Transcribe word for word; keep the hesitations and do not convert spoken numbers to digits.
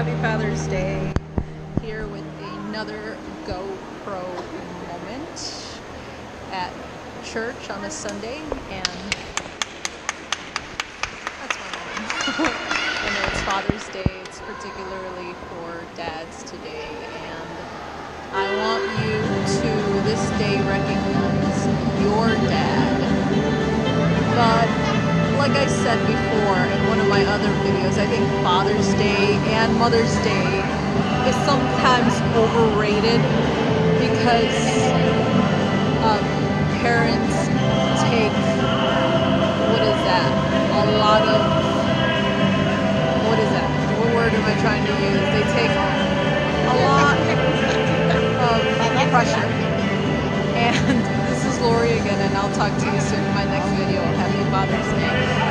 Happy Father's Day. Here with another GoPro moment at church on a Sunday, and that's my mom. I know it's Father's Day. It's particularly for dads today, and I want you to this day recognize your dad. But like I said before in one of my other videos, I think Father's Day and Mother's Day is sometimes overrated because um, parents take, what is that, a lot of, what is that, what word am I trying to use? They take a lot of pressure. And this is Lori again, and I'll talk to you soon in my next video. Happy Father's Day.